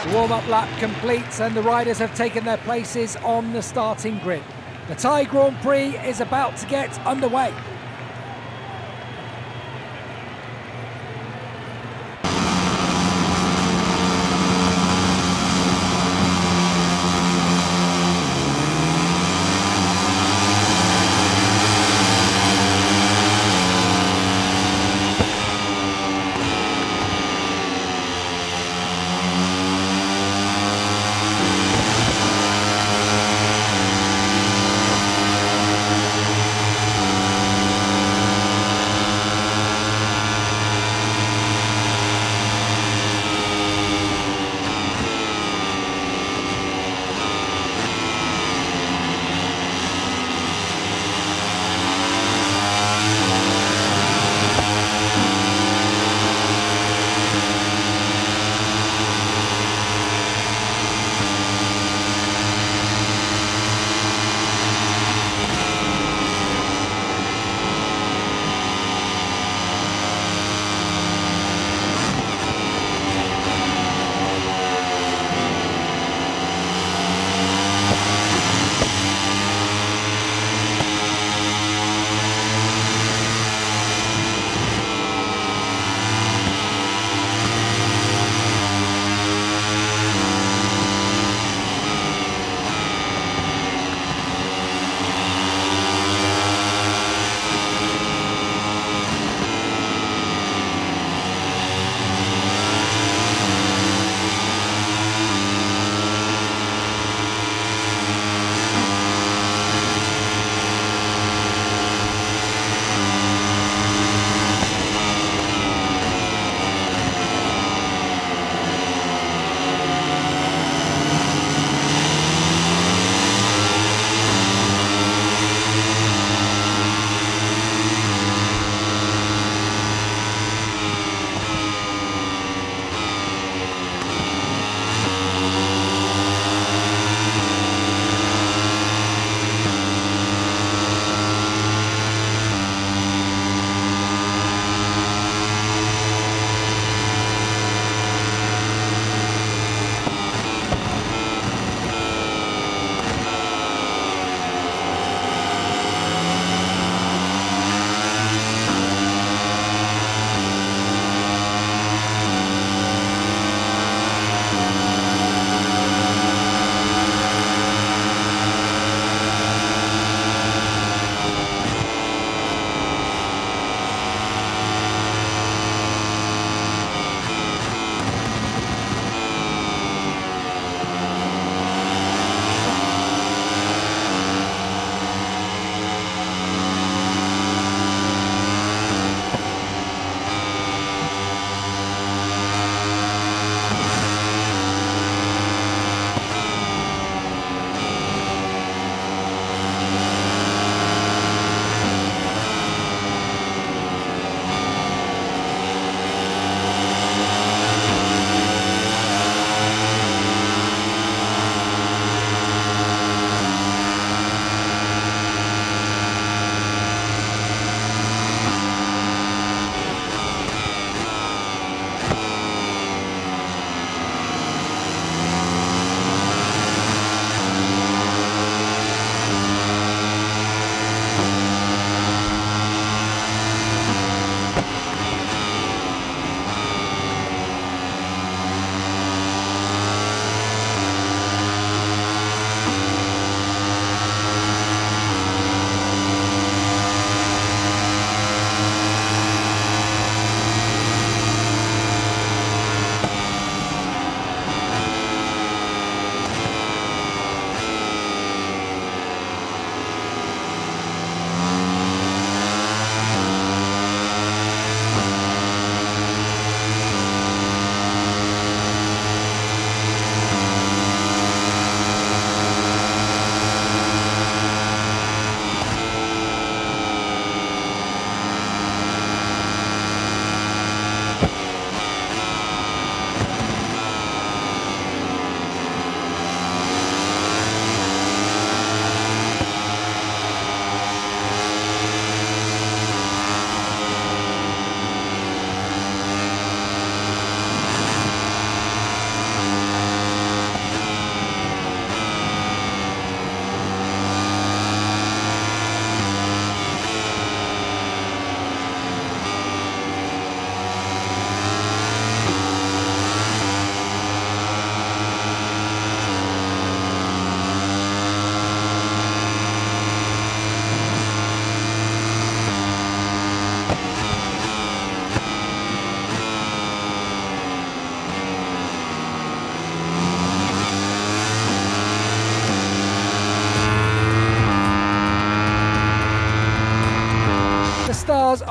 The warm-up lap completes and the riders have taken their places on the starting grid. The Thai Grand Prix is about to get underway.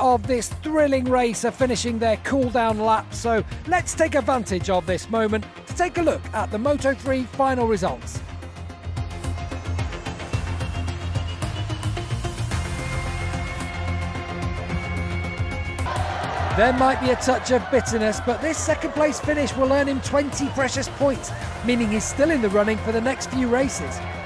of this thrilling race are finishing their cool-down lap, so let's take advantage of this moment to take a look at the Moto3 final results. There might be a touch of bitterness, but this second place finish will earn him 20 precious points, meaning he's still in the running for the next few races.